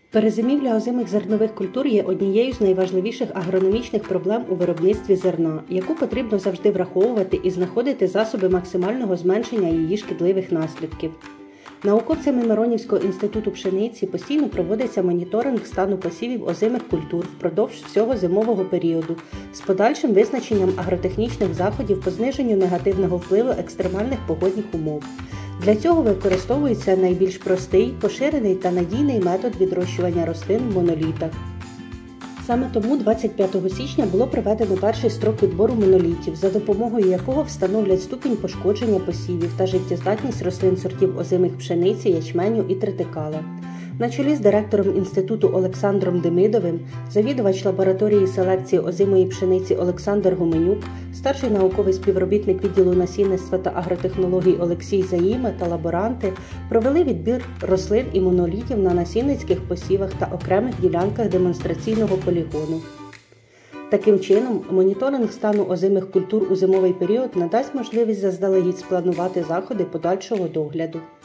Перезимівля озимих зернових культур є однією з найважливіших агрономічних проблем у виробництві зерна, яку потрібно завжди враховувати і знаходити засоби максимального зменшення її шкідливих наслідків. Науковцями Миронівського інституту пшениці постійно проводиться моніторинг стану посівів озимих культур впродовж всього зимового періоду з подальшим визначенням агротехнічних заходів по зниженню негативного впливу екстремальних погодних умов. Для цього використовується найбільш простий, поширений та надійний метод відрощування рослин в монолітах. Саме тому 25 січня було проведено перший строк відбору монолітів, за допомогою якого встановлять ступінь пошкодження посівів та життєздатність рослин сортів озимих пшениці, ячменю і тритикала. На чолі з директором інституту Олександром Демидовим, завідувач лабораторії селекції озимої пшениці Олександр Гуменюк, старший науковий співробітник відділу насінництва та агротехнологій Олексій Заїма та лаборанти провели відбір рослин і монолітів на насінницьких посівах та окремих ділянках демонстраційного полігону. Таким чином, моніторинг стану озимих культур у зимовий період надасть можливість заздалегідь спланувати заходи подальшого догляду.